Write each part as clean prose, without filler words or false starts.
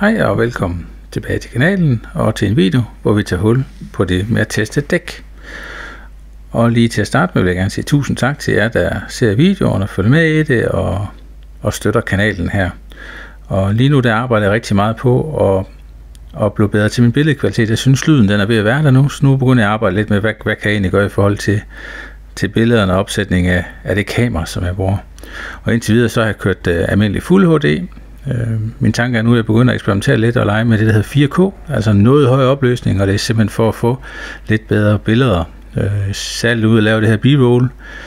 Hej og velkommen tilbage til kanalen og til en video, hvor vi tager hul på det med at teste dæk. Og lige til at starte med vil jeg gerne sige tusind tak til jer, der ser videoerne og følger med i det og støtter kanalen her. Og lige nu der arbejder jeg rigtig meget på at blive bedre til min billedkvalitet. Jeg synes lyden den er ved at være der nu, så nu begynder jeg at arbejde lidt med, hvad kan jeg egentlig gøre i forhold til billederne og opsætning af det kamera, som jeg bruger. Og indtil videre så har jeg kørt almindelig Full HD. Min tanke er nu, at jeg begynder at eksperimentere lidt og lege med det, der hedder 4K, altså noget højere opløsning, og det er simpelthen for at få lidt bedre billeder. Særligt ud at lave det her b-roll,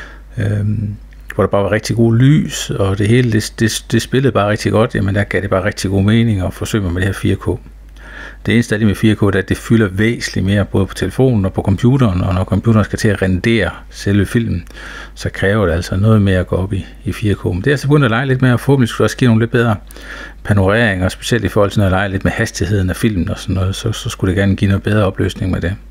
hvor der bare var rigtig god lys, og det hele, det spillede bare rigtig godt. Jamen der gav det bare rigtig god mening at forsøge med det her 4K. Det eneste af det med 4K, det er, at det fylder væsentligt mere, både på telefonen og på computeren, og når computeren skal til at rendere selve filmen, så kræver det altså noget mere at gå op i 4K. Men det er altså begyndt at lege lidt med, og forhåbentlig skulle også give nogle lidt bedre panoreringer, specielt i forhold til, når jeg leger lidt med hastigheden af filmen og sådan noget, så skulle det gerne give noget bedre opløsning med det.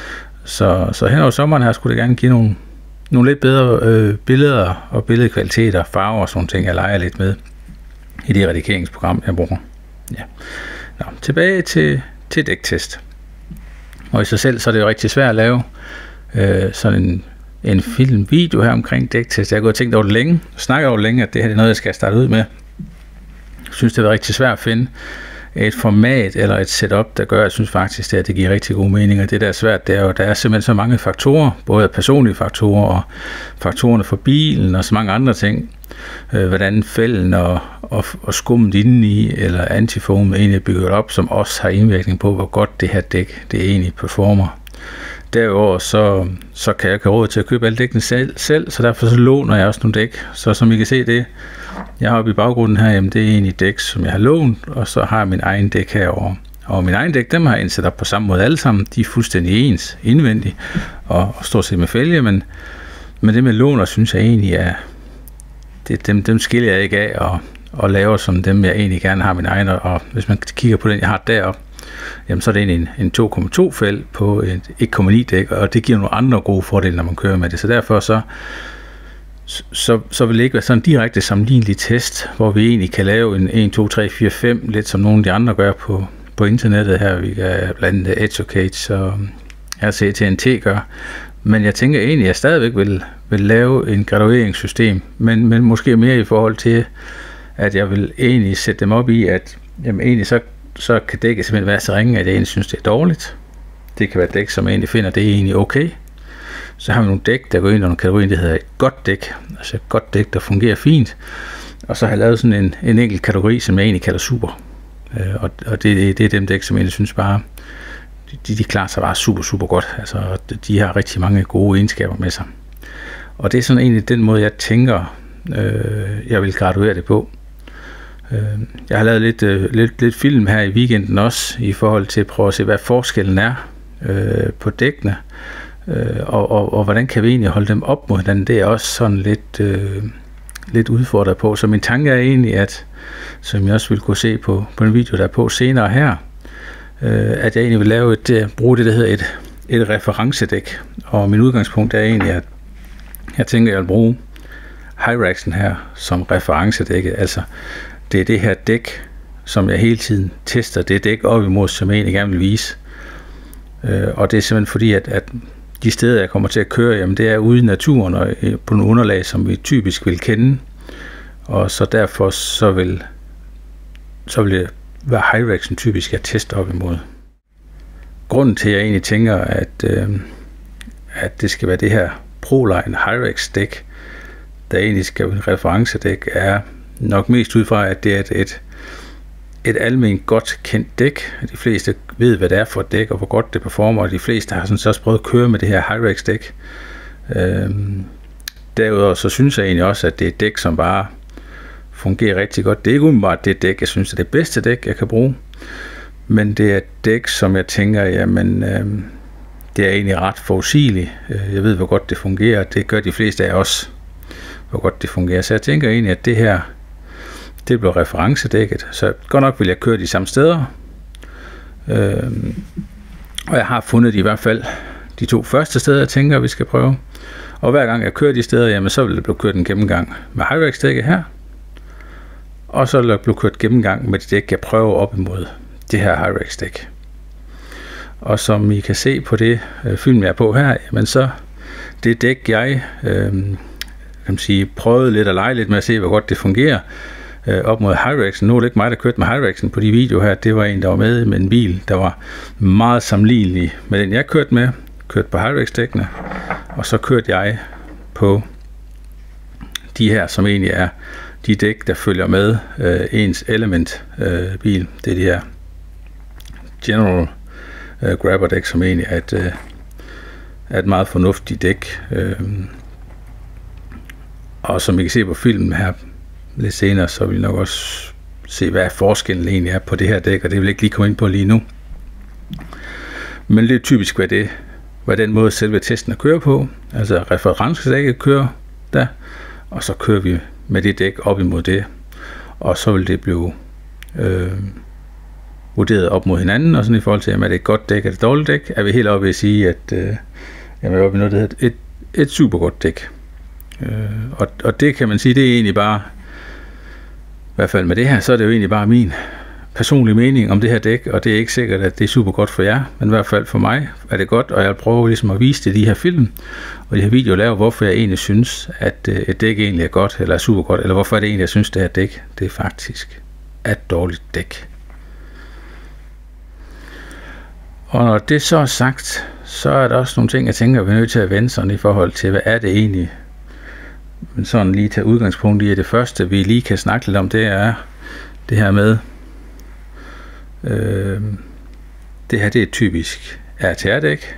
Så hen over sommeren her skulle det gerne give nogle lidt bedre billeder og billedkvaliteter og farver og sådan ting, jeg leger lidt med i det redigeringsprogram, jeg bruger. Ja. Nå, tilbage til dæktest. Og i sig selv så er det jo rigtig svært at lave sådan en filmvideo her omkring dæktest. Jeg har gået og tænkt over det længe, snakket over det længe, at det her er noget, jeg skal starte ud med. Jeg synes, det er rigtig svært at finde et format eller et setup, der gør, at jeg synes faktisk, at det giver rigtig god mening. Og det, der er svært, det er jo, der er simpelthen så mange faktorer, både personlige faktorer og faktorerne for bilen og så mange andre ting. Hvordan fælden og skummet indeni eller antifoam egentlig er bygget op, som også har indvirkning på, hvor godt det her dæk det egentlig performer. Derudover så kan jeg ikke have råd til at købe alle dækkene selv, så derfor så låner jeg også nogle dæk. Så som I kan se det, jeg har oppe i baggrunden her, jamen det er egentlig dæk, som jeg har lånt, og så har jeg min egen dæk herovre. Og min egen dæk, dem har jeg indsat op på samme måde alle sammen. De er fuldstændig ens indvendigt og stort set med fælge, men det med låner synes jeg egentlig er dem skiller jeg ikke af og laver som dem, jeg egentlig gerne har min egen. Og hvis man kigger på den, jeg har deroppe, jamen så er det egentlig en 2,2 fæld på et 1,9 dæk, og det giver nogle andre gode fordele, når man kører med det. Så derfor så vil det ikke være sådan en direkte sammenlignelig test, hvor vi egentlig kan lave en 1, 2, 3, 4, 5, lidt som nogle af de andre gør på internettet her. Vi kan blandt andet Educate og RCTNT gør. Men jeg tænker egentlig, at jeg stadigvæk vil lave en gradueringssystem, men måske mere i forhold til, at jeg vil egentlig sætte dem op i, at jamen egentlig så kan dækket simpelthen være så ringe, at jeg egentlig synes, det er dårligt. Det kan være dæk, som jeg egentlig finder, det er egentlig okay. Så har vi nogle dæk, der går ind under nogle kategorier, der hedder et godt dæk, altså et godt dæk, der fungerer fint. Og så har jeg lavet sådan en enkelt kategori, som jeg egentlig kalder super. Og det er dem dæk, som jeg egentlig synes bare, de klarer sig bare super, super godt. Altså, de har rigtig mange gode egenskaber med sig. Og det er sådan egentlig den måde, jeg tænker, jeg vil graduere det på. Jeg har lavet lidt film her i weekenden også, i forhold til at prøve at se, hvad forskellen er på dækkene. Og hvordan kan vi egentlig holde dem op mod hinanden. Det er også sådan lidt udfordret på. Så min tanke er egentlig, at som jeg også vil kunne se på en video, der er på senere her, at jeg egentlig vil bruge det, der hedder et referencedæk. Og min udgangspunkt er egentlig, at jeg tænker, at jeg vil bruge Hyraxen her som referencedækket. Altså, det er det her dæk, som jeg hele tiden tester. Det er dæk op imod, som jeg egentlig gerne vil vise. Og det er simpelthen fordi, at de steder, jeg kommer til at køre, jamen det er ude i naturen og på nogle underlag, som vi typisk vil kende. Og så derfor så vil det være Hyraxen typisk, jeg tester op imod. Grunden til, at jeg egentlig tænker, at det skal være det her ProLine Hyrax dæk, der egentlig skal være en referencedæk, er nok mest ud fra, at det er et almindeligt godt kendt dæk. De fleste ved, hvad det er for et dæk, og hvor godt det performer, og de fleste har sådan så også prøvet at køre med det her Hyrax dæk. Derudover så synes jeg egentlig også, at det er et dæk, som bare fungerer rigtig godt. Det er ikke umiddelbart det dæk, jeg synes er det bedste dæk, jeg kan bruge, men det er et dæk, som jeg tænker, jamen det er egentlig ret forudsigeligt. Jeg ved, hvor godt det fungerer, det gør de fleste af os, hvor godt det fungerer. Så jeg tænker egentlig, at det her, det bliver referencedækket, så godt nok vil jeg køre de samme steder, og jeg har fundet i hvert fald de 2 første steder, jeg tænker, vi skal prøve. Og hver gang jeg kører de steder, jamen så vil det blive kørt en gennemgang med Hyrax-dækket her, og så blev kørt gennemgang med det dæk, jeg prøver op imod det her Hyrax dæk. Og som I kan se på det film, jeg er på her, jamen så det dæk, jeg kan sige, prøvede lidt at lege lidt med at se, hvor godt det fungerer op mod Hyraxen. Nu er det ikke mig, der kørte med Hyraxen på de videoer her. Det var en, der var med en bil, der var meget sammenlignelig med den, jeg kørte på Hyrax-dækkene. Og så kørte jeg på de her, som egentlig er de dæk, der følger med ens Element-bil. Det er de her General Grabber-dæk, som egentlig er et meget fornuftigt dæk. Og som I kan se på filmen her lidt senere, så vil I nok også se, hvad forskellen egentlig er på det her dæk, og det vil jeg ikke lige komme ind på lige nu. Men det er typisk, hvad den måde selve testen kører på. Altså referencedækket kører der, og så kører vi med det dæk op imod det, og så vil det blive vurderet op mod hinanden, og sådan i forhold til, om er det et godt dæk eller et dårligt dæk, er vi helt oppe ved at sige, at jamen, er oppe i noget, der hedder et super godt dæk. Og det kan man sige, det er egentlig bare, i hvert fald med det her, så er det jo egentlig bare min personlige mening om det her dæk, og det er ikke sikkert, at det er super godt for jer, men i hvert fald for mig er det godt, og jeg prøver ligesom at vise det i de her film, og de her videoer laver, hvorfor jeg egentlig synes, at et dæk egentlig er godt, eller er super godt, eller hvorfor er det egentlig, jeg synes, det her dæk, det er faktisk et dårligt dæk. Og når det så er sagt, så er der også nogle ting, jeg tænker, vi er nødt til at vende sådan i forhold til, hvad er det egentlig, men sådan lige tage udgangspunkt i, at det første, vi lige kan snakke lidt om, det er det her med, det her, det er et typisk RTR-dæk,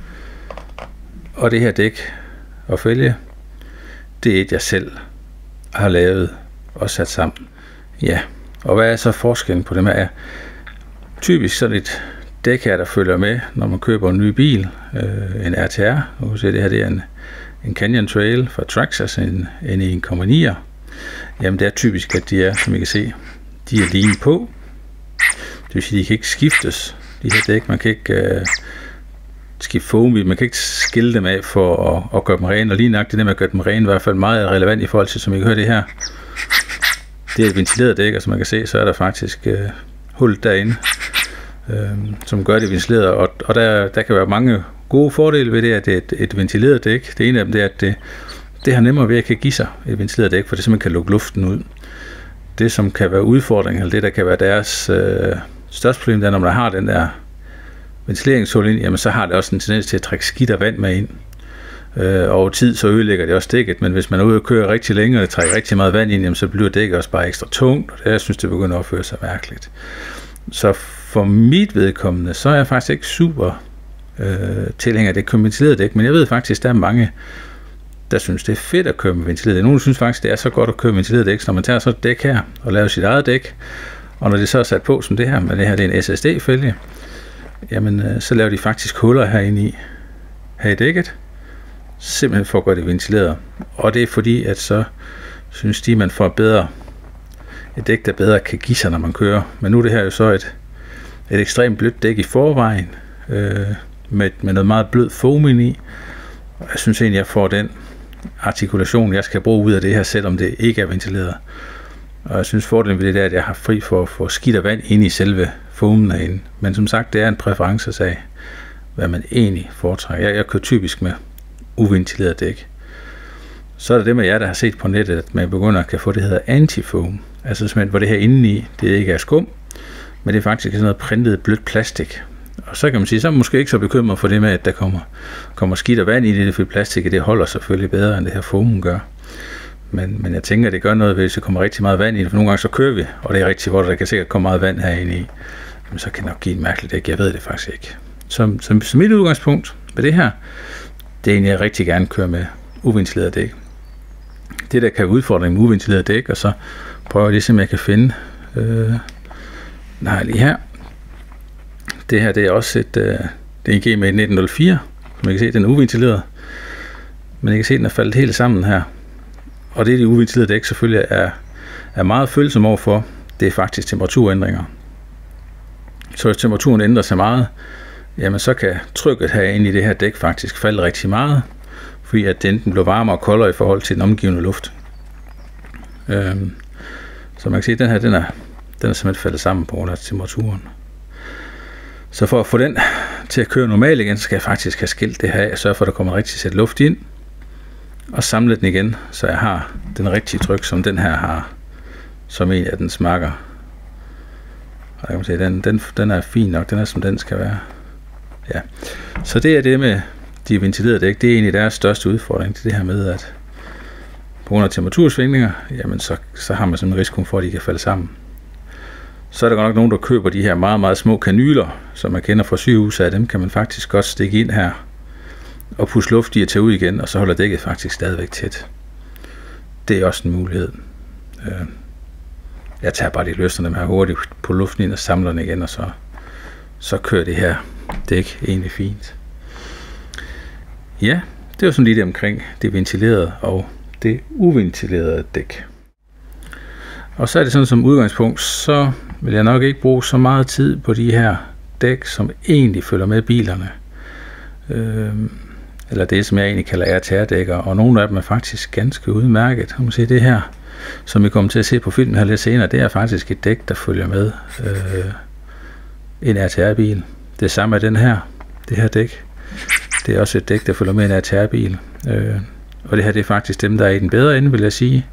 og det her dæk og fælge, det er et, jeg selv har lavet og sat sammen. Ja, og hvad er så forskellen på dem her? Typisk sådan et dæk her, der følger med, når man køber en ny bil, en RTR, og du ser, det her, det er en Canyon Trail fra Traxxas, en 1,9'er. Jamen det er typisk, at de er, som I kan se, de er lige på. Det vil sige, de kan ikke skiftes, de her dæk. Man kan ikke skifte foam, man kan ikke skille dem af for at gøre dem rene, og lige nok det med at gøre dem rene, i hvert fald meget relevant i forhold til, som I kan høre det her. Det er et ventileret dæk, og som man kan se, så er der faktisk hul derinde, som gør det ventileret, og der kan være mange gode fordele ved det, at det er et ventileret dæk. Det ene af dem, det er, at det har nemmere ved at kan give sig et ventileret dæk, for det simpelthen kan lukke luften ud. Det, som kan være udfordringen, eller det, der kan være deres største problem, det er, når man har den der ventileringshul ind, jamen så har det også en tendens til at trække skidt og vand med ind. Over tid, så ødelægger det også dækket, men hvis man er ude og kører rigtig længe, og det trækker rigtig meget vand ind, jamen så bliver dækket også bare ekstra tungt, og jeg synes, det begynder at opføre sig mærkeligt. Så for mit vedkommende, så er jeg faktisk ikke super tilhænger af det ventilerede dæk, men jeg ved faktisk, der er mange, der synes, det er fedt at køre med ventileret dæk. Nogle synes faktisk, det er så godt at køre med ventileret dæk, når man tager så et dæk her og laver sit eget dæk, og når det så er sat på som det her, men det her det er en SSD-fælge, jamen så laver de faktisk huller herinde her i dækket, simpelthen for at gøre det ventileret. Og det er fordi, at så synes de, man får et dæk, der bedre kan give sig, når man kører. Men nu er det her jo så et ekstremt blødt dæk i forvejen, med noget meget blød foam ind i. Og jeg synes egentlig, jeg får den artikulation, jeg skal bruge ud af det her, selvom det ikke er ventileret. Og jeg synes fordelen ved det er, at jeg har fri for at få skidt og vand ind i selve foamen herinde. Men som sagt, det er en præferencesag, hvad man egentlig foretrækker. Jeg kører typisk med uventileret dæk. Så er det med jer, der har set på nettet, at man begynder at kan få det, der hedder anti-foam. Altså simpelthen, hvor det her indeni, det ikke er skum, men det er faktisk sådan noget printet blødt plastik. Og så kan man sige, så er man måske ikke så bekymret for det med, at der kommer skidt og vand i det, for plastik, det holder selvfølgelig bedre, end det her foamen gør. Men jeg tænker, at det gør noget, hvis der kommer rigtig meget vand i det, for nogle gange så kører vi, og det er rigtig godt, der kan sikkert komme meget vand herinde i. Men så kan det nok give en mærkelig dæk, jeg ved det faktisk ikke. Som mit udgangspunkt med det her, det er egentlig, jeg rigtig gerne kører med uventileret dæk. Det der kan være udfordringen med uventileret dæk, og så prøver jeg ligesom, jeg kan finde, lige her. Det her, det er også det er en G med 1904, som man kan se, den er uventileret. Men I kan se, den er faldet helt sammen her. Og det, de uventilerede dæk selvfølgelig er meget følsomme overfor, det er faktisk temperaturændringer. Så hvis temperaturen ændrer sig meget, jamen så kan trykket herinde i det her dæk faktisk falde rigtig meget, fordi at det enten bliver varmere og koldere i forhold til den omgivende luft. Så man kan sige, at den her, den er simpelthen faldet sammen på grund af temperaturen. Så for at få den til at køre normalt igen, så skal jeg faktisk have skilt det her og sørge for, at der kommer rigtig sæt luft ind, og samle den igen, så jeg har den rigtige tryk, som den her har, som en af den smakker. Og jeg kan se, den er fin nok, den er som den skal være. Ja. Så det er det med de ventilerede dæk, det er egentlig deres største udfordring, det her med, at på grund af temperatursvingninger, jamen så har man sådan en risiko for, at de kan falde sammen. Så er der godt nok nogen, der køber de her meget, meget små kanyler, som man kender fra sygehuse, af dem kan man faktisk godt stikke ind her, og pusse luft i at tage ud igen, og så holder dækket faktisk stadigvæk tæt. Det er også en mulighed. Jeg tager bare de løsner dem her hurtigt på luften ind og samler den igen, og så kører det her dæk egentlig fint. Ja, det var sådan lidt omkring det ventilerede og det uventilerede dæk. Og så er det sådan som udgangspunkt, så vil jeg nok ikke bruge så meget tid på de her dæk, som egentlig følger med bilerne. Eller det, som jeg egentlig kalder RTR-dækker, og nogle af dem er faktisk ganske udmærket. Man kan se det her, som vi kommer til at se på filmen her lidt senere, det er faktisk et dæk, der følger med en RTR-bil. Det samme er det her dæk. Det er også et dæk, der følger med en RTR-bil. Og det her, det er faktisk dem, der er i den bedre ende, vil jeg sige.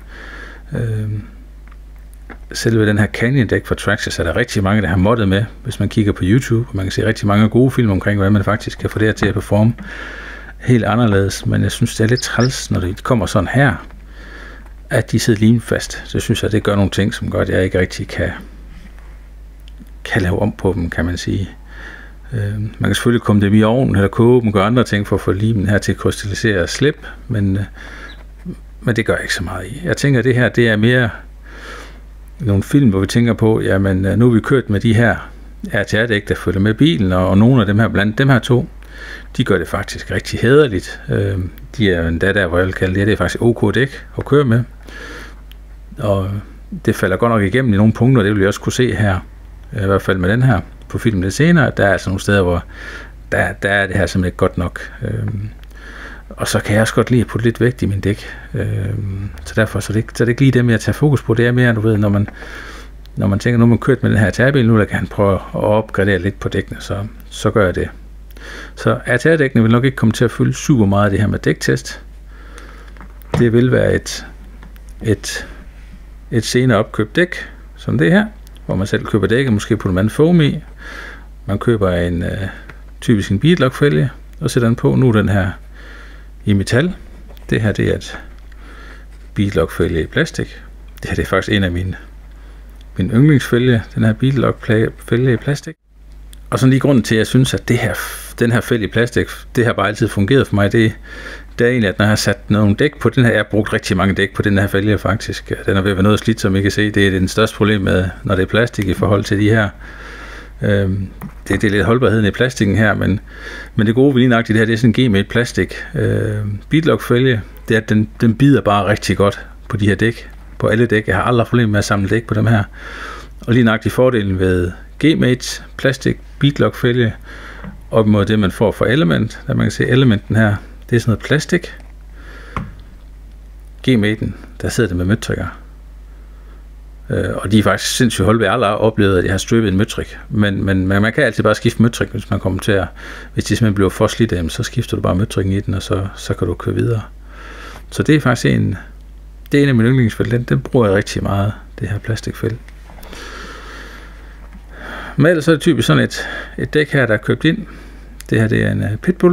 Selve den her Canyon-dæk fra Traxxas er der rigtig mange, der har moddet med, hvis man kigger på YouTube. Og man kan se rigtig mange gode film omkring, hvordan man faktisk kan få det her til at performe helt anderledes. Men jeg synes, det er lidt træls, når det kommer sådan her, at de sidder limfast. Så synes jeg, det gør nogle ting, som gør, at jeg ikke rigtig kan lave om på dem, kan man sige. Man kan selvfølgelig komme dem i ovnen eller koge dem og gøre andre ting for at få limen her til at krystallisere og slippe, men det gør jeg ikke så meget i. Jeg tænker, at det her, det er mere nogle film, hvor vi tænker på, jamen nu har vi kørt med de her RTR-dæk, der følger med bilen, og nogle af dem her, blandt dem her to, de gør det faktisk rigtig hæderligt. De er endda der, hvor jeg vil kalde det er faktisk OK dæk at køre med. Og det falder godt nok igennem i nogle punkter, det vil jeg også kunne se her, i hvert fald med den her på filmen lidt senere. Der er altså nogle steder, hvor der er det her simpelthen ikke godt nok. Og så kan jeg også godt lide at putte lidt vægt i min dæk. Så derfor så er det ikke lige det, jeg tager fokus på. Det er mere, du ved, når man tænker, nu har man kørt med den her RTR-bil, nu kan han prøve at opgradere lidt på dækkene, så gør jeg det. Så RTR-dækkene vil nok ikke komme til at fylde super meget af det her med dæktest. Det vil være et senere opkøbt dæk, som det her, hvor man selv køber dækket, måske putter man foam i. Man køber typisk en beadlock-fælge, og sætter den på. Nu er den her i metal. Det her, det er et beadlock-fælge i plastik. Det her, det er faktisk en af min yndlingsfælge, den her beadlock-fælge i plastik. Og sådan lige grunden til, at jeg synes, at den her fælge i plastik, det har bare altid fungeret for mig, det er egentlig, at når jeg har sat nogle dæk på den her, jeg har brugt rigtig mange dæk på den her fælge faktisk. Den er ved at være noget slidt, som I kan se. Det er den største problem med, når det er plastik i forhold til de her. Det er lidt holdbarheden i plastikken her, men det gode ved lige nøjagtigt det her, det er sådan en G-made plastik. Beadlock-fælge, det er, at den bider bare rigtig godt på de her dæk. På alle dæk. Jeg har aldrig problemer med at samle dæk på dem her. Og lige nøjagtigt fordelen ved G-made plastik beadlock-fælge op mod det, man får fra Element. Der man kan se elementen her, det er sådan noget plastik. G-maden, der sidder det med møtrikker. Og de er faktisk sindssygt holdbare. Jeg har aldrig oplevet, at jeg har strippet en møtrik. Men man kan altid bare skifte møtrik, hvis man kommer til at... Hvis de simpelthen bliver for slidte, så skifter du bare møtrikken i den, og så kan du køre videre. Så det er faktisk en af mine yndlingsfælde. Den bruger jeg rigtig meget, det her plastikfælde. Men ellers så er det typisk sådan et dæk her, der er købt ind. Det her, det er en Pitbull.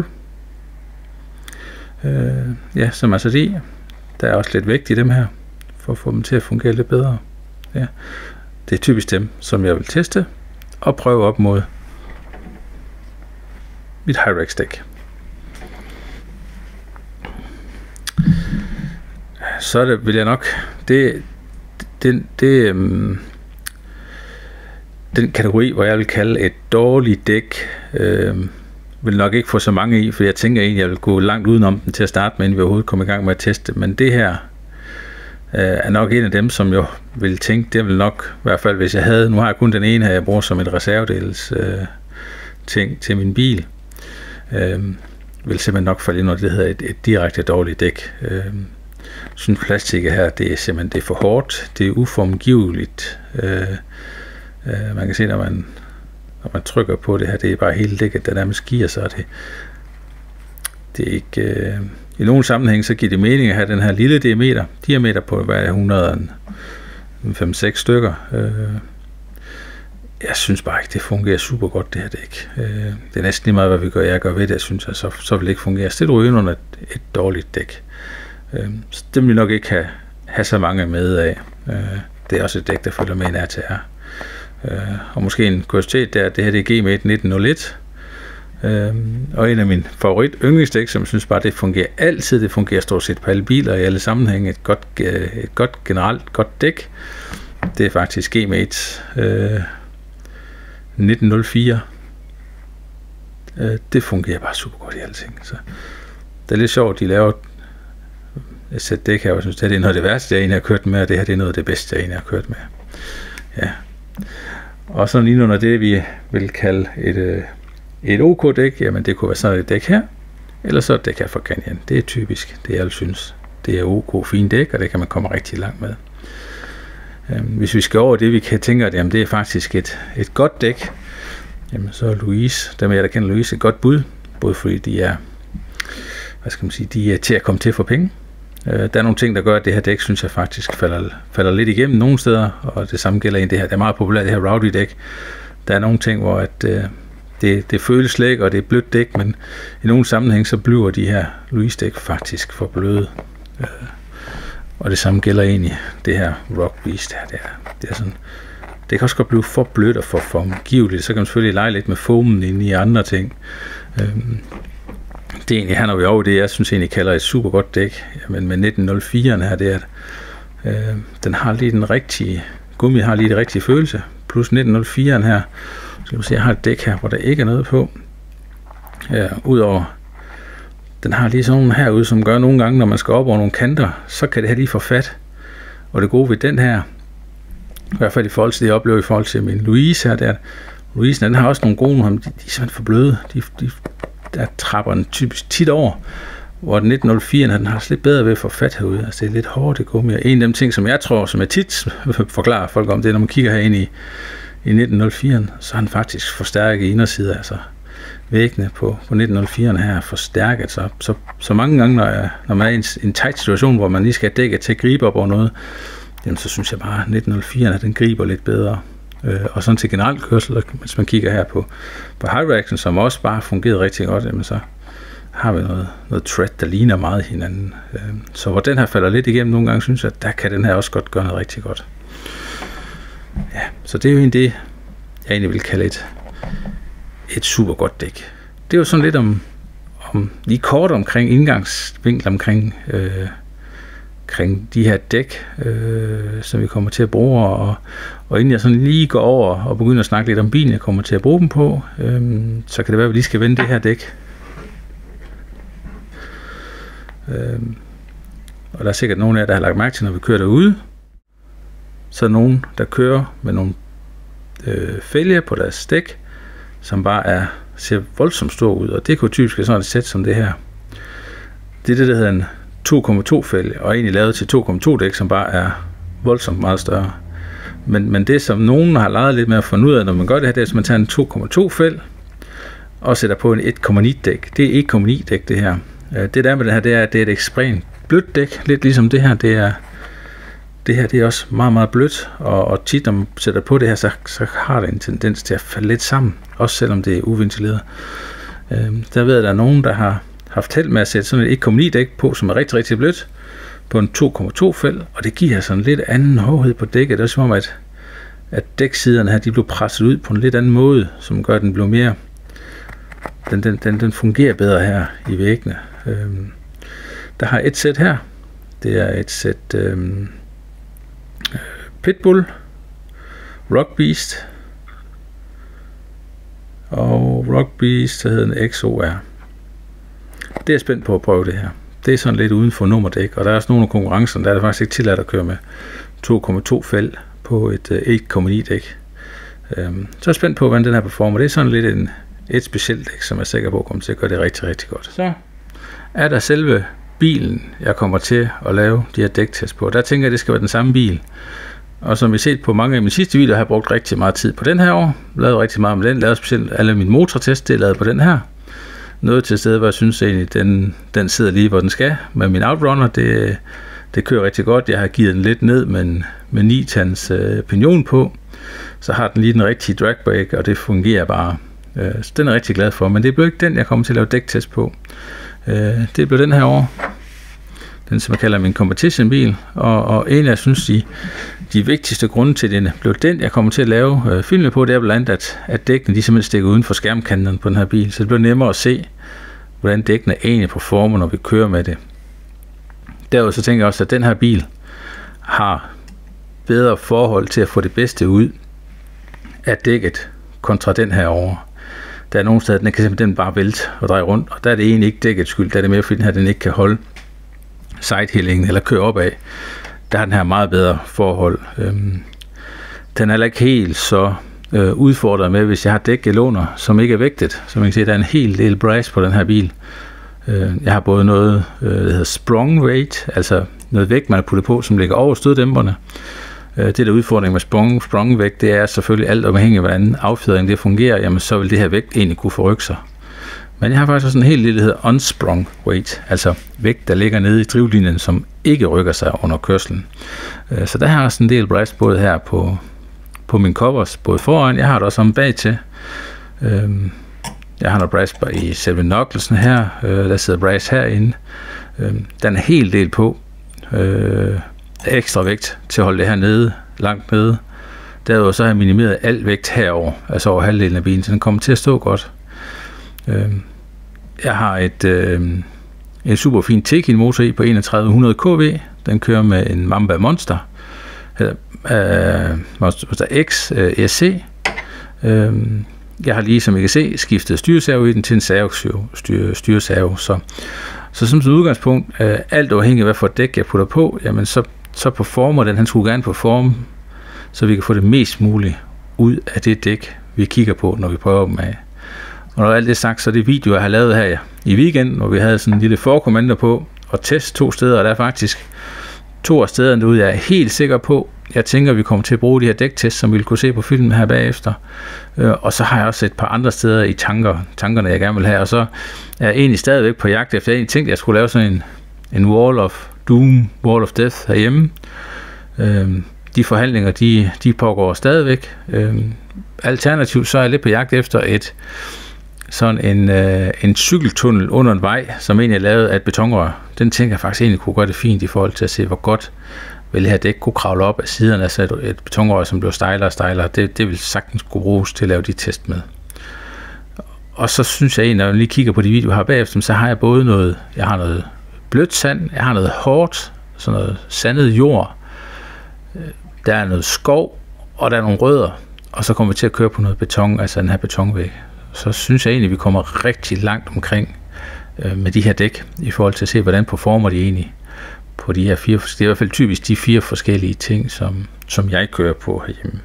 Som altså de. Der er også lidt vægt i dem her, for at få dem til at fungere lidt bedre. Ja. Det er typisk dem, som jeg vil teste og prøve op mod mit Hyrax dæk. Så det vil jeg nok den kategori, hvor jeg vil kalde et dårligt dæk, vil nok ikke få så mange i, for jeg tænker egentlig, at jeg vil gå langt udenom den til at starte med, inden vi overhovedet kommer i gang med at teste. Men det her er nok en af dem, som jeg vil tænke, det vil nok, i hvert fald hvis jeg havde, nu har jeg kun den ene her, jeg bruger som et reservedels ting til min bil, vil simpelthen nok falde ind under det hedder et direkte dårligt dæk. synes plastikket her, det er simpelthen det er for hårdt, det er uformgiveligt. Man kan se, når man trykker på det her, det er bare hele dækket, der nærmest giver sig. Det er ikke... I nogle sammenhæng, så giver det mening at have den her lille diameter på hver 105-6 stykker. Jeg synes bare ikke, det fungerer super godt, det her dæk. Det er næsten lige meget, hvad jeg gør ved det, synes jeg, så vil det ikke fungere. Så det ryger under et dårligt dæk. Så det vil vi nok ikke have så mange med af. Det er også et dæk, der følger med en RTR. Og måske en kuriositet, det her det er G-Mate 1901. Og en af mine favorit yndlingsdæk, som jeg synes bare, det fungerer altid. Det fungerer stort set på alle biler i alle sammenhænge. Et godt generelt godt dæk. Det er faktisk G-Mate 1904. Det fungerer bare super godt i alting. Så det er lidt sjovt, de laver et sæt dæk her, og jeg synes, det er noget af det værste, jeg egentlig har kørt med, og det her det er noget af det bedste, jeg egentlig har kørt med. Ja. Og så lige under det, vi vil kalde et OK-dæk, jamen det kunne være sådan et dæk her, eller så et dæk her fra Canyon. Det er typisk, det jeg synes. Det er OK, fint dæk, og det kan man komme rigtig langt med. Hvis vi skal over det, vi kan tænke, at jamen, det er faktisk et godt dæk, jamen så er Louise, dem jeg der kender Louise, et godt bud, både fordi de er, de er til at komme til for penge. Der er nogle ting, der gør, at det her dæk, synes jeg faktisk falder lidt igennem nogle steder, og det samme gælder det her. Det er meget populært, det her Rowdy dæk. Der er nogle ting, hvor at, det føles slet ikke, og det er blødt dæk, men i nogle sammenhæng, så bliver de her Louise dæk faktisk for bløde. Og det samme gælder egentlig det her Rock Beast her. Det er sådan, det kan også godt blive for blødt og for formgiveligt. Så kan man selvfølgelig lege lidt med foamen ind i andre ting. Det er egentlig, her når vi er over det, jeg synes egentlig kalder et super godt dæk. Men med 1904'erne her, det er, at den har lige den rigtige, gummi har lige det rigtige følelse. Plus 1904'eren her, så kan man se, jeg har et dæk her, hvor der ikke er noget på. Udover den har lige sådan nogle herude, som gør nogle gange, når man skal op over nogle kanter, så kan det her lige få fat. Og det gode ved den her, i hvert fald i forhold til det, jeg oplever i forhold til min Louise her, Louise, den har også nogle gode, de er simpelthen for bløde. Der trapper den typisk tit over, hvor den 1904'eren, den har lidt bedre ved at få fat herude. Altså det er lidt hårdt, det gummi. Og en af de ting, som jeg tror, som jeg tit forklarer folk om, det er, når man kigger herinde i 1904'eren, så har den faktisk forstærket i indersiden, altså væggene på 1904'eren her er forstærket, så mange gange, når man er i en tight situation, hvor man lige skal dække til at gribe op over noget, jamen, så synes jeg bare, at 1904'eren, den griber lidt bedre. Og sådan til generelt kørsel, hvis man kigger her på Hyraxen, som også bare fungerede rigtig godt, jamen, så har vi noget tread, der ligner meget hinanden. Så hvor den her falder lidt igennem nogle gange, synes jeg, at der kan den her også godt gøre noget rigtig godt. Ja, så det er jo egentlig det, jeg egentlig vil kalde et super godt dæk. Det er jo sådan lidt om lige kort omkring indgangsvinkel omkring de her dæk, som vi kommer til at bruge, og inden jeg sådan lige går over og begynder at snakke lidt om bilen, jeg kommer til at bruge dem på, så kan det være, at vi lige skal vende det her dæk. Og der er sikkert nogen af jer, der har lagt mærke til, når vi kører derude, så er nogen, der kører med nogle fælge på deres dæk, som bare ser voldsomt stor ud, og det kunne typisk være sådan et sæt som det her. Det er det, der hedder en 2,2 fælge, og egentlig lavet til 2,2 dæk, som bare er voldsomt meget større. Men det, som nogen har leget lidt med at finde ud af, når man gør det her, det er, at man tager en 2,2 fælge og sætter på en 1,9 dæk. Det er 1,9 dæk, det her. Det der med det her, det er, at det er et ekstremt blødt dæk, lidt ligesom det her. Det her det er også meget, meget blødt, og tit, når man sætter på det her, så har det en tendens til at falde lidt sammen, også selvom det er uventileret. Der ved jeg, at der er nogen, der har haft held med at sætte sådan et 1,9 dæk på, som er rigtig, rigtig blødt, på en 2,2 fælge, og det giver sådan lidt anden hårdhed på dækket. Det er som om, at dæksiderne her, de blev presset ud på en lidt anden måde, som gør, at den bliver mere, den fungerer bedre her i væggene. Der har et sæt her, det er et sæt Pitbull, Rock Beast, og Rock Beast, der hedder en XOR. Det er spændt på at prøve det her. Det er sådan lidt uden for nummerdæk, og der er også nogle af konkurrencerne, der er det faktisk ikke tilladt at køre med 2,2 fælge på et 1,9 dæk. Så er jeg spændt på, hvordan den her performer. Det er sådan lidt et specielt dæk, som jeg er sikker på kommer til at gøre det rigtig, rigtig godt. Så er der selve bilen, jeg kommer til at lave de her dæktest på. Der tænker jeg, at det skal være den samme bil. Og som I set på mange af mine sidste videoer, har jeg brugt rigtig meget tid på den her år. Lavet rigtig meget med den. Lavet specielt alle mine motortest, det er lavet på den her. Noget til stedet, hvor jeg synes egentlig, den sidder lige, hvor den skal. Med min Outrunner, det kører rigtig godt. Jeg har givet den lidt ned med 9-tans pinion på. Så har den lige den rigtige dragbrake, og det fungerer bare. Så den er jeg rigtig glad for. Men det blev ikke den, jeg kommer til at lave dæktest på. Det blev den her år. Den, som jeg kalder min competition-bil. Og en af, jeg synes, de vigtigste grunde til den blev den, jeg kommer til at lave filmen på, det er blandt andet, at dækkene de simpelthen stikker uden for skærmkanten på den her bil. Så det bliver nemmere at se, hvordan dækkene egentlig performer, når vi kører med det. Derudover så tænker jeg også, at den her bil har bedre forhold til at få det bedste ud af dækket kontra den her over. Der er nogle steder, den kan simpelthen bare vælte og dreje rundt, og der er det egentlig ikke dækkets skyld, der er det mere, fordi den ikke kan holde sidehillingen eller køre opad. Der har den her meget bedre forhold. Den er heller ikke helt så udfordret med, hvis jeg har dækgeloner, som ikke er vægtet. Så man kan se, der er en hel del brass på den her bil. Jeg har både noget, der hedder sprung weight, altså noget vægt, man har puttet på, som ligger over støddæmperne. Det der udfordring med sprung vægt, det er selvfølgelig alt afhængigt af, hvordan affjedringen det fungerer, jamen så vil det her vægt egentlig kunne forrykke sig. Men jeg har faktisk også en helt lille, der hedder unsprung weight, altså vægt, der ligger nede i drivlinjen, som ikke rykker sig under kørslen. Så der har jeg også en del brass både her på min covers, både foran, jeg har det også om bag til. Jeg har noget brass i selve knucklesen her, der sidder brass herinde. Den er helt del på. Ekstra vægt til at holde det her nede, langt nede. Derudover så har jeg minimeret al vægt herover, altså over halvdelen af bilen, så den kommer til at stå godt. Jeg har et super fint Tekin motor i på 3100 kV. Den kører med en Mamba Monster X ESC. Jeg har lige, som I kan se, skiftet styreservo i den til en styreservo. Så som udgangspunkt, alt afhængig af hvad for et dæk jeg putter på, jamen så performer den, han skulle gerne performe, så vi kan få det mest muligt ud af det dæk, vi kigger på, når vi prøver dem af. Og når alt det er sagt, så er det video, jeg har lavet her i weekenden, hvor vi havde sådan en lille forkommando på og test 2 steder, og der er faktisk 2 af stederne derude, jeg er helt sikker på. Jeg tænker, at vi kommer til at bruge de her dæktests, som vi vil kunne se på filmen her bagefter. Og så har jeg også et par andre steder i tankerne, jeg gerne vil have. Og så er jeg egentlig stadigvæk på jagt efter, jeg tænkte, at jeg skulle lave sådan en Wall of Doom, Wall of Death herhjemme. De forhandlinger, de pågår stadigvæk. Alternativt så er jeg lidt på jagt efter sådan en cykeltunnel under en vej, som egentlig er lavet af et betonrør. Den tænker jeg faktisk egentlig kunne gøre det fint i forhold til at se, hvor godt vil det her dæk kunne kravle op af siderne, altså et betonrør, som bliver stejlere og stejlere. Det vil sagtens kunne bruges til at lave de test med. Og så synes jeg egentlig, når jeg lige kigger på de videoer her bagefter, så har jeg både jeg har noget blødt sand, jeg har noget hårdt, sådan noget sandet jord, der er noget skov, og der er nogle rødder, og så kommer vi til at køre på noget beton, altså den her betonvæg. Så synes jeg egentlig, at vi kommer rigtig langt omkring med de her dæk, i forhold til at se, hvordan performer de egentlig på de her 4, det er i hvert fald typisk de 4 forskellige ting, som jeg kører på herhjemme.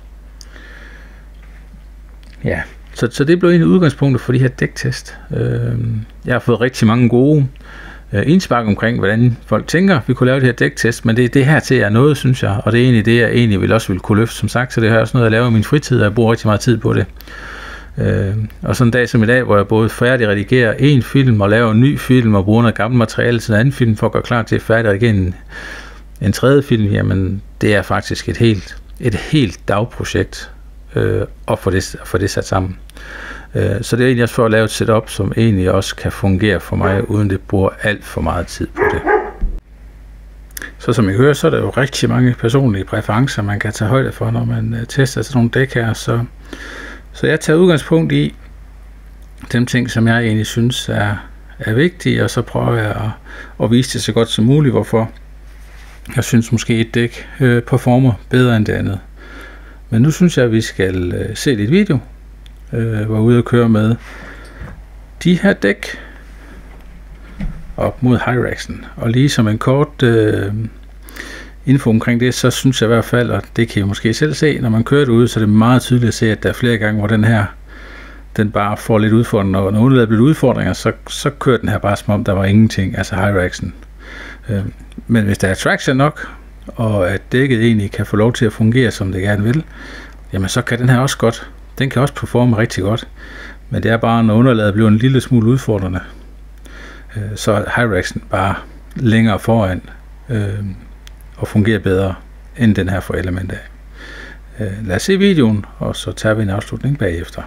Ja, så det blev egentlig udgangspunktet for de her dæktest. Jeg har fået rigtig mange gode indspark omkring, hvordan folk tænker, vi kunne lave det her dæktest, men det her til er noget, synes jeg, og det er egentlig det, jeg egentlig vil kunne løfte, som sagt, så det er også noget, jeg laver i min fritid, og jeg bruger rigtig meget tid på det. Og sådan en dag som i dag, hvor jeg både færdigredigerer en film og laver en ny film og bruger noget gammelt materiale til en anden film for at gøre klar til at færdigredigere en tredje film, jamen det er faktisk et helt dagprojekt at få det sat sammen. Så det er egentlig også for at lave et setup, som egentlig også kan fungere for mig, uden det bruger alt for meget tid på det. Så som I hører, så er der jo rigtig mange personlige præferencer, man kan tage højde for, når man tester sådan nogle dæk her. Så jeg tager udgangspunkt i de ting, som jeg egentlig synes er vigtige, og så prøver jeg at vise det så godt som muligt, hvorfor jeg synes måske et dæk performer bedre end det andet. Men nu synes jeg, at vi skal se lidt video, hvor jeg er ude og køre med de her dæk op mod Hyraxen. Og lige som en kort info omkring det, så synes jeg i hvert fald, og det kan I måske selv se, når man kører det ud, så er det meget tydeligt at se, at der er flere gange, hvor den den bare får lidt udfordringer. Når underlaget bliver udfordringer, så kører den her bare som om der var ingenting, altså Hyraxen. Men hvis der er traction nok, og at dækket egentlig kan få lov til at fungere, som det gerne vil, jamen så kan den her også godt. Den kan også performe rigtig godt. Men det er bare, når underlaget bliver en lille smule udfordrende, så er Hyraxen bare længere foran og fungerer bedre end den her for Element af. Lad os se videoen, og så tager vi en afslutning bagefter.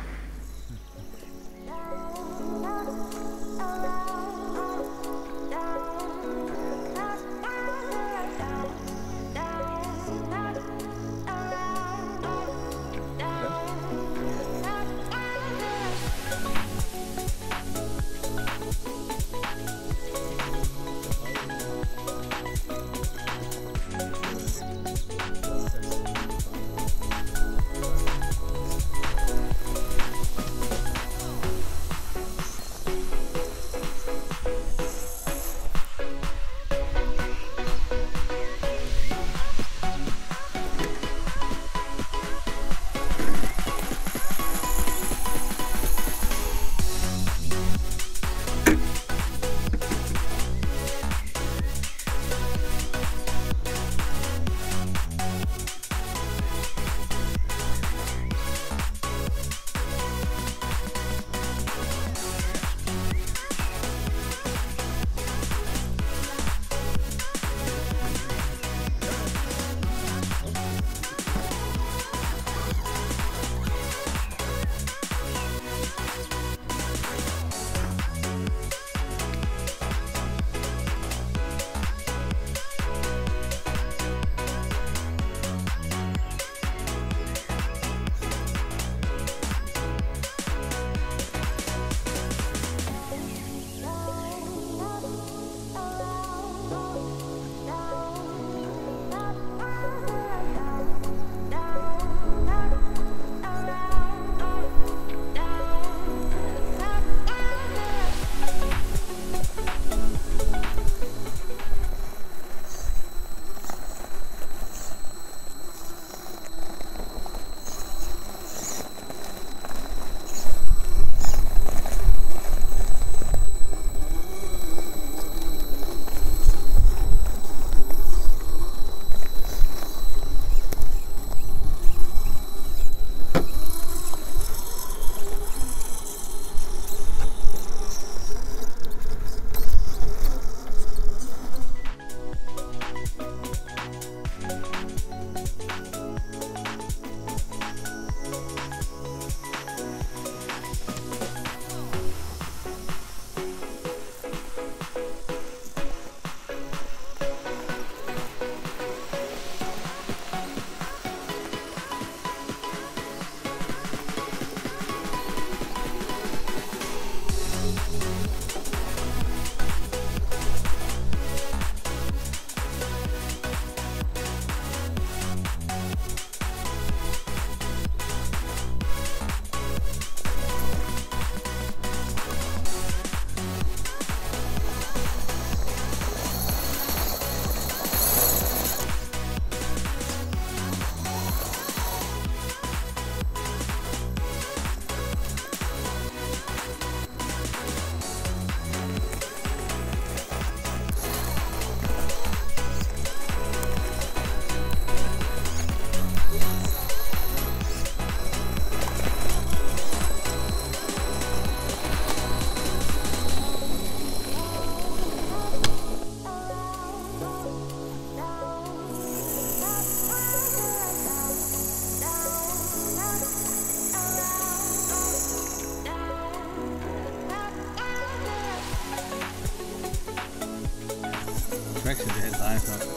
traction det her drejer sig om.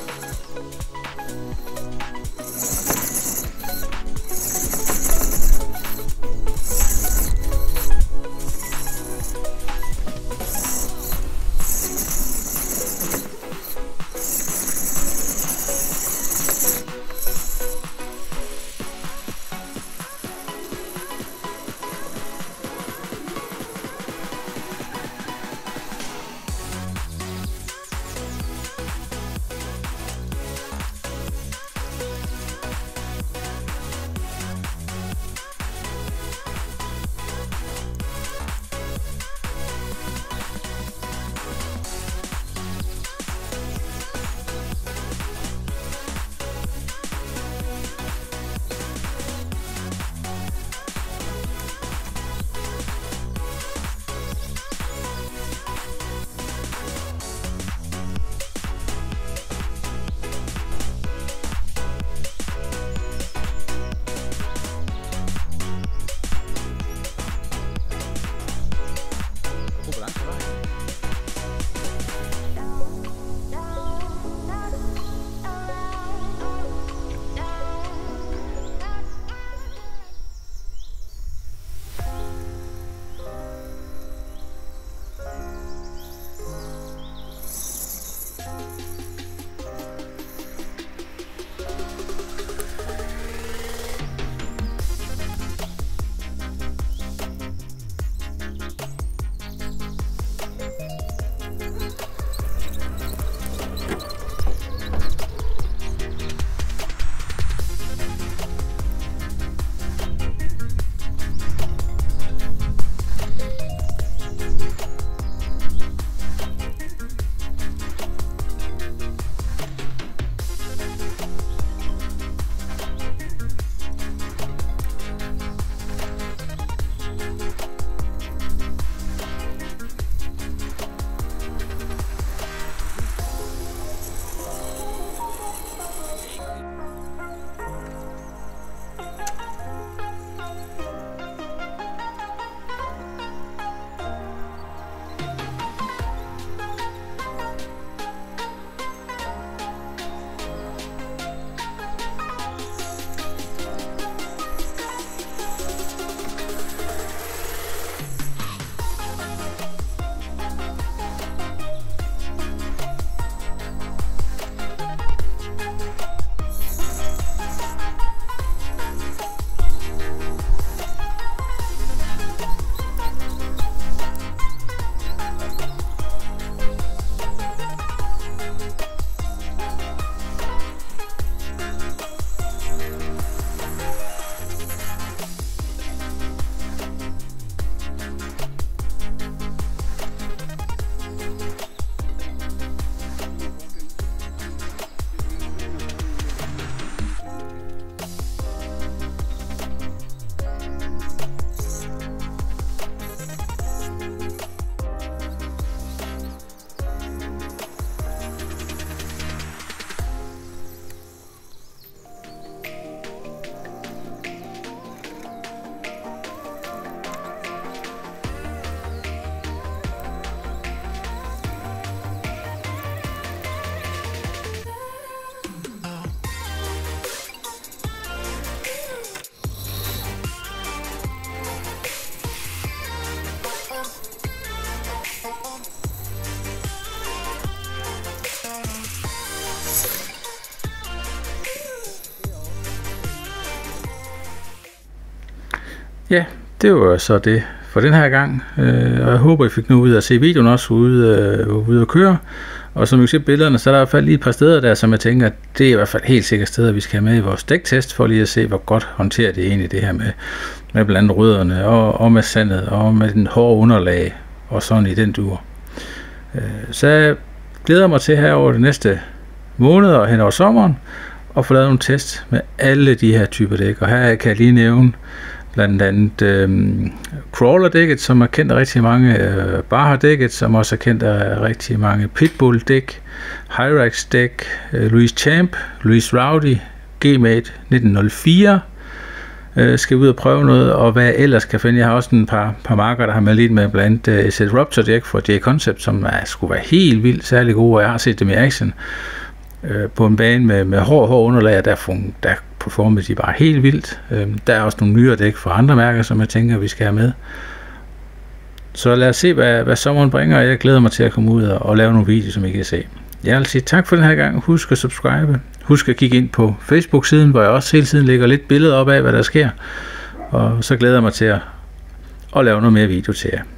Ja, det var så det for den her gang. Og jeg håber, I fik noget ud af at se videoen også ude at køre. Og som I kan se billederne, så er der i hvert fald lige et par steder der, som jeg tænker, det er i hvert fald helt sikkert steder, vi skal have med i vores dæktest, for lige at se, hvor godt håndterer det egentlig det her med blandt andet rødderne, og med sandet, og med den hårde underlag, og sådan i den dur. Så jeg glæder mig til her over de næste måneder og hen over sommeren, og få lavet nogle test med alle de her typer dæk. Og her kan jeg lige nævne blandt andet Crawler-dækket, som er kendt af rigtig mange, Baja-dækket, som også er kendt af rigtig mange Pitbull-dæk, Hyrax-dæk, Louis Champ, Louis Rowdy, G-Mate 1904, skal ud og prøve noget, og hvad jeg ellers kan finde. Jeg har også en par marker, der har meldt med blandt andet SL Raptor-dæk fra J-Concept, som skulle være helt vildt særlig gode, og jeg har set dem i action på en bane med hård underlag, der performer de bare helt vildt. Der er også nogle nyere dæk fra andre mærker, som jeg tænker, vi skal have med. Så lad os se, hvad sommeren bringer, og jeg glæder mig til at komme ud og lave nogle videoer, som I kan se. Jeg vil sige tak for den her gang. Husk at subscribe. Husk at kigge ind på Facebook-siden, hvor jeg også hele tiden lægger lidt billeder op af, hvad der sker. Og så glæder jeg mig til at lave noget mere video til jer.